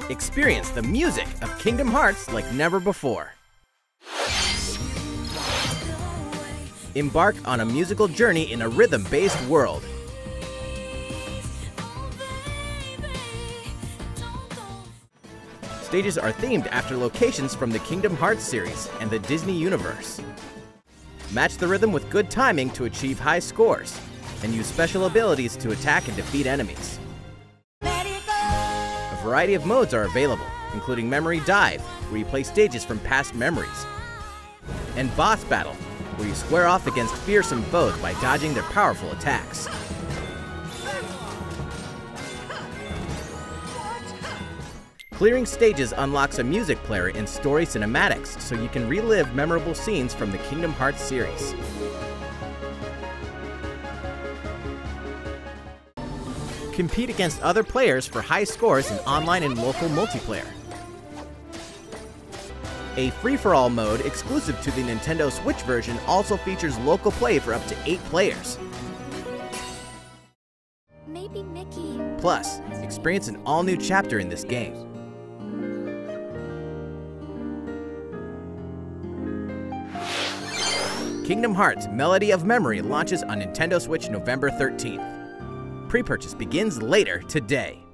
Experience the music of Kingdom Hearts like never before. Embark on a musical journey in a rhythm-based world. Stages are themed after locations from the Kingdom Hearts series and the Disney universe. Match the rhythm with good timing to achieve high scores, and use special abilities to attack and defeat enemies. A variety of modes are available, including Memory Dive, where you play stages from past memories, and Boss Battle, where you square off against fearsome foes by dodging their powerful attacks. Clearing stages unlocks a music player in story cinematics, so you can relive memorable scenes from the Kingdom Hearts series. Compete against other players for high scores in online and local multiplayer. A free-for-all mode exclusive to the Nintendo Switch version also features local play for up to 8 players. Maybe Mickey. Plus, experience an all-new chapter in this game. Kingdom Hearts Melody of Memory launches on Nintendo Switch November 13th. Pre-purchase begins later today.